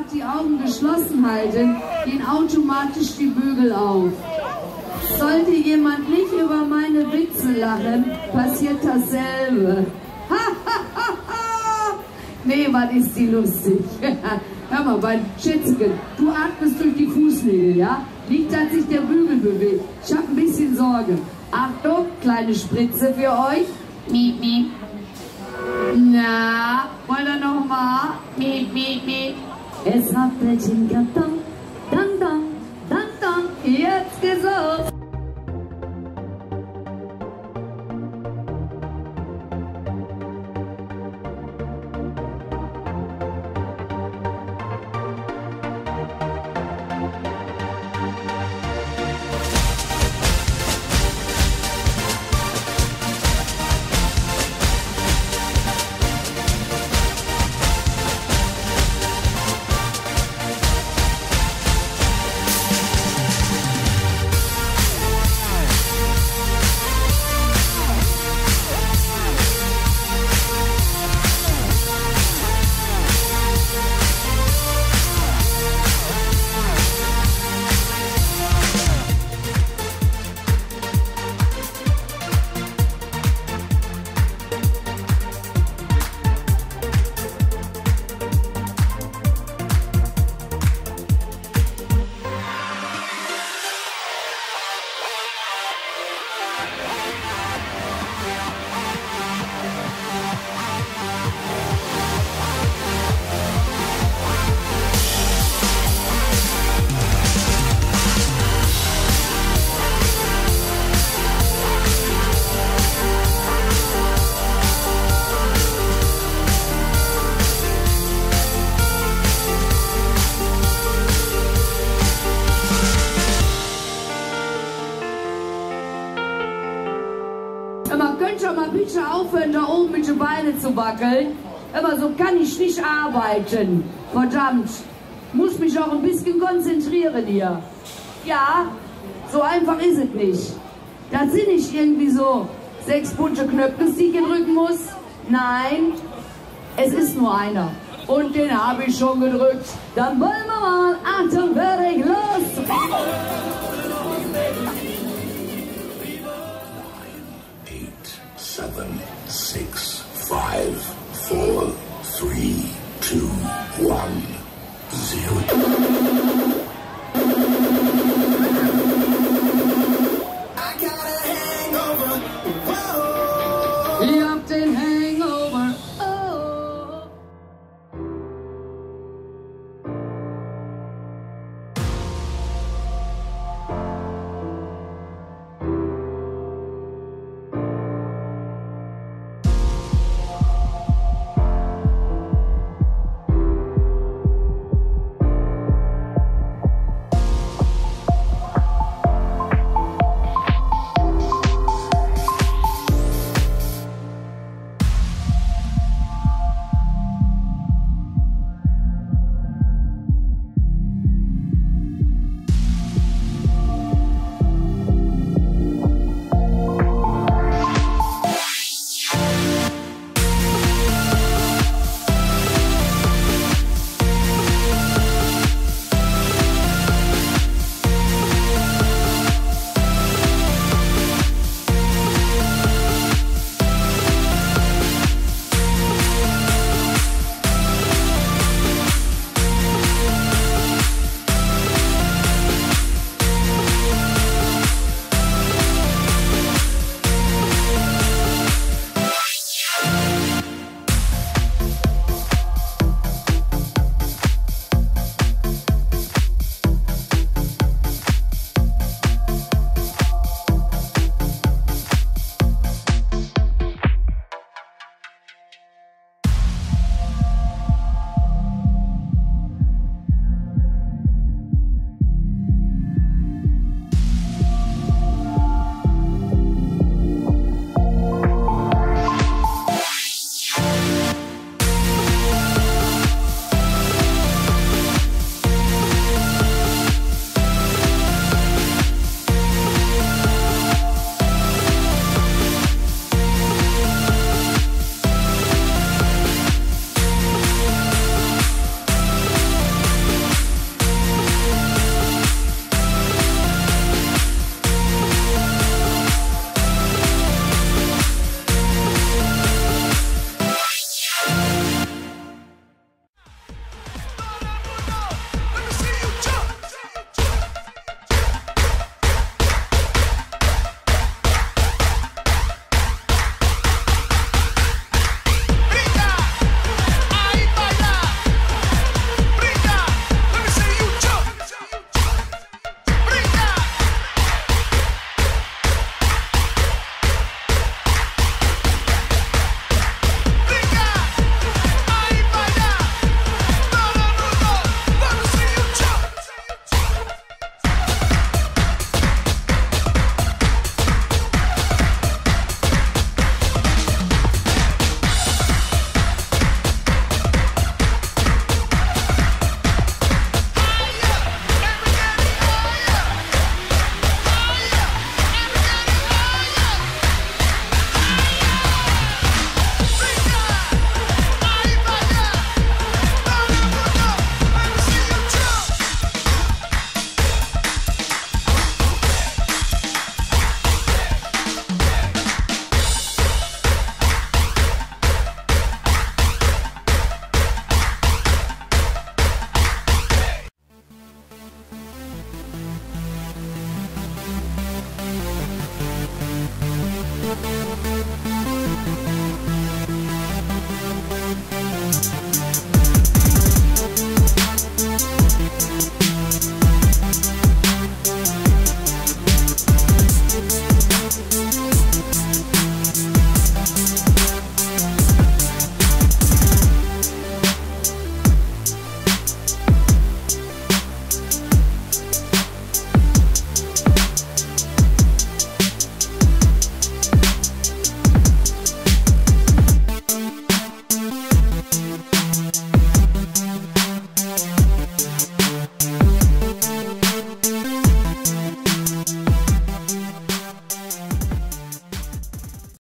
Tag die Augen geschlossen halten, gehen automatisch die Bügel auf. Sollte jemand nicht über meine Witze lachen, passiert dasselbe. Nee, was ist die lustig? Hör mal, mein Schätzchen, du atmest durch die Fußnägel, ja? Liegt, dass sich der Bügel bewegt. Ich habe ein bisschen Sorge. Achtung, kleine Spritze für euch. Miep, miep. Na, wollt ihr noch mal? Miep, miep, miep. Es rappelt im Karton. Dann, dann, dann, dann. Jetzt geht's los. Könnt ihr mal bitte aufhören, da oben mit den Beinen zu wackeln? Aber so kann ich nicht arbeiten. Verdammt. Muss mich auch ein bisschen konzentrieren hier. Ja, so einfach ist es nicht. Das sind nicht irgendwie so 6 bunte Knöpfe, die ich drücken muss. Nein, es ist nur einer. Und den habe ich schon gedrückt. Dann wollen wir mal atemberg los. 7, 6, 5, 4, 3, 2, 1, 0.